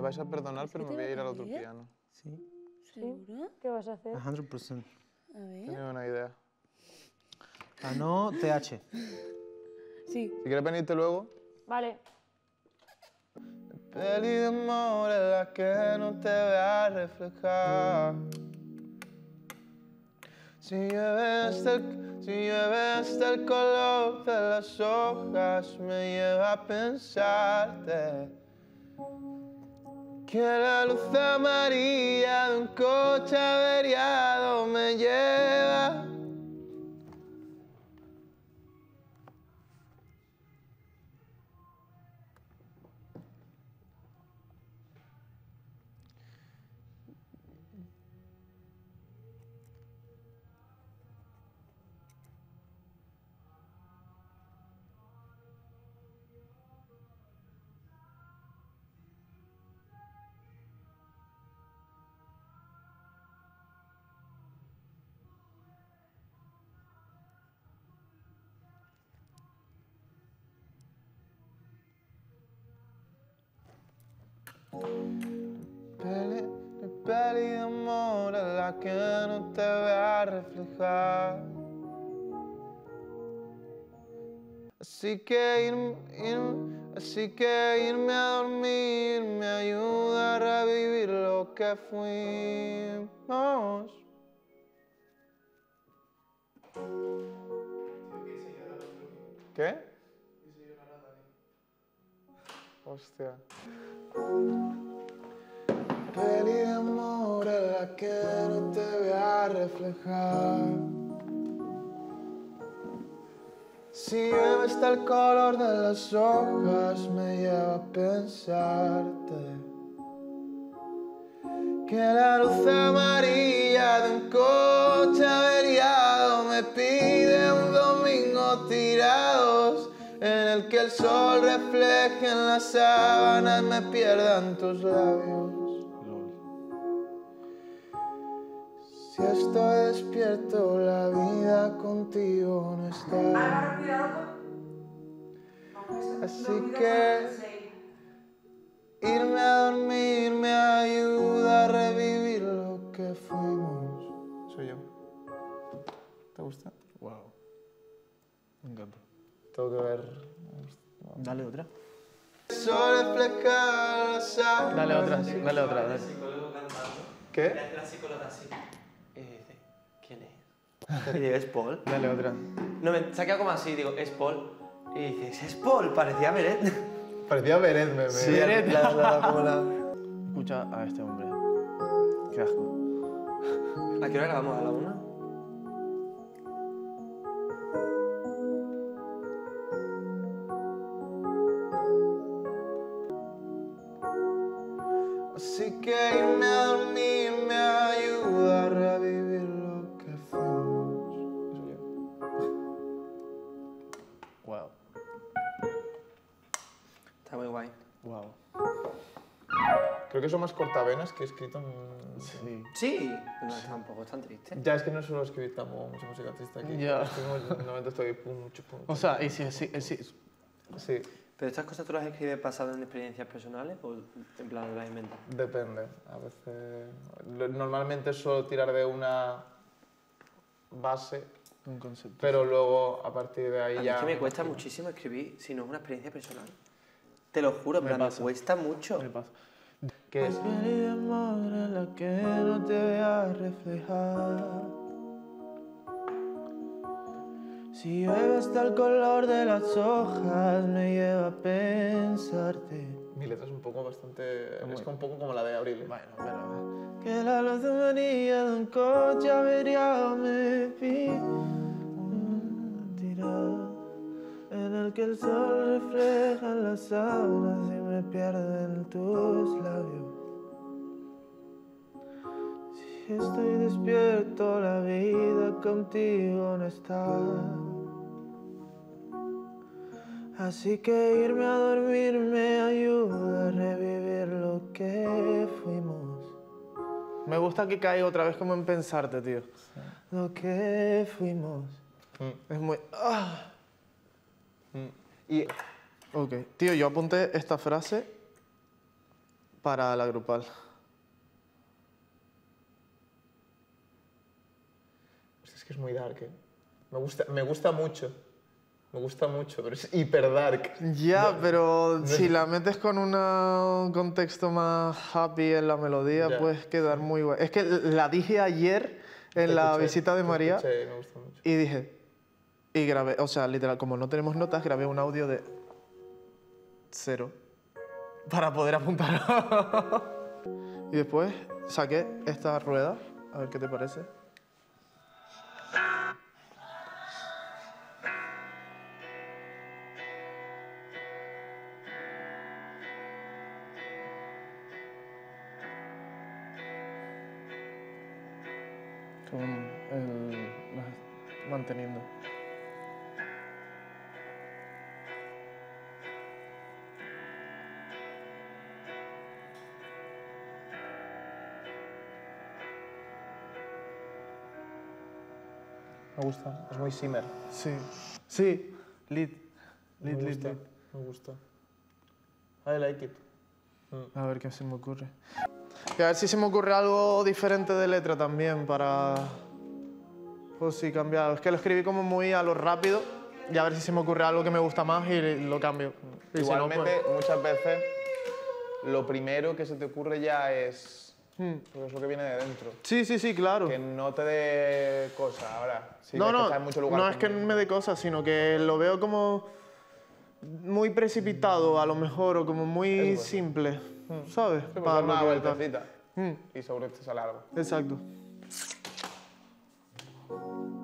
vais a perdonar, pero me voy a ir al otro piano. Sí. ¿Seguro? ¿Qué vas a hacer? 100%. A ver. Tenía una idea. Ganó TH. Sí. Si quieres venirte luego. Vale. Peli de amor en la que no te veas reflejar. Si llueve hasta el color de las hojas me lleva a pensarte. Que la luz amarilla de un coche averiado me lleva. Peli de amor en la que no te vea reflejar. Así que irme a dormir me ayuda a revivir lo que fuimos. ¿Qué? Hostia. Peli de amor en la que no te vea reflejar. Si llueve hasta el color de las hojas me lleva a pensarte. Que la luz amarilla de un coche averiado me pide un domingo tirados en el que el sol refleje en las sábanas me pierdan tus labios. Si estoy despierto, la vida contigo no está. Así que irme a dormir me ayuda a revivir lo que fuimos. Soy yo. ¿Te gusta? Wow. Me encanta. Tengo que ver. Dale otra. Sol refleja las sábanas. Dale otra, dale. ¿Qué? La psicóloga así. Y dice, ¿quién es? Y digo, ¿es Paul? Dale otra. No, se ha quedado como así, digo, ¿es Paul? Y dices, ¿es Paul? Parecía Beret. Parecía Beret, me. Sí, como la... Escucha a este hombre. Qué asco. ¿A qué hora grabamos? ¿A la 1? Así que irme a dormir me ayuda a revivir lo que fuimos. Eso yo. Wow. Está muy guay. Wow. Creo que son más cortavenas que he escrito en... Sí. Sí, no, tampoco es tan triste. Ya, es que no suelo escribir mucha música triste aquí. Ya. Normalmente estoy mucho. O sea, y si sí. Sí, ¿Pero estas cosas tú las escribes basadas en experiencias personales o en plan las inventas? depende. A veces... Normalmente suelo tirar de una base, Un concepto. pero luego a partir de ahí A mí ya... es que me cuesta muchísimo escribir si no es una experiencia personal. Te lo juro, en plan, me pasa. cuesta mucho. Me pasa. ¿Qué es? Peli de amor en la que no te vea reflejar. Si llueve hasta el color de las hojas me lleva a pensarte. Mi letra es un poco bastante... Es un poco como la de Abril. Bueno, pero... Que la luz amarilla de un coche averiado me pide tirar, en el que el sol refleja en las sábanas y me pierdo en tus labios. Si estoy despierto, la vida contigo no está. Así que irme a dormir me ayuda a revivir lo que fuimos. Me gusta que caiga otra vez como en pensarte, tío. Sí. Lo que fuimos. Es muy... Y... Ok. Tío, yo apunté esta frase para la grupal. Pues es que es muy dark, ¿eh? Me gusta mucho. Me gusta mucho, pero es hiper dark. Ya, pero si la metes con un contexto más happy en la melodía, Ya, puedes quedar muy guay. Es que la dije ayer en la Escuché, visita de te María escuché, me gusta mucho. y dije, y grabé, o sea, literal, como no tenemos notas, grabé un audio de 0 para poder apuntar. Y después saqué esta rueda, a ver qué te parece. Con manteniendo. Me gusta, es muy simmer. Sí, sí, lead, Me lead, gusta, lead. me gusta. I like it. A ver qué se me ocurre. Y a ver si se me ocurre algo diferente de letra también para... Pues sí, cambiar. Es que lo escribí como muy a lo rápido y a ver si se me ocurre algo que me gusta más y lo cambio. Y si no, Igualmente, pues- muchas veces lo primero que se te ocurre ya es Hmm. es lo que viene de dentro. Sí, sí, sí, claro. Que no te dé cosa ahora. Sí, No, ves que no, está en mucho lugar no es que común. me dé cosas, sino que lo veo como muy precipitado a lo mejor o como muy Eso puede ser. simple, ¿sabes? Sí, pues Para dar una lo que tal. vueltecita Mm, y sobre te sale algo. exacto.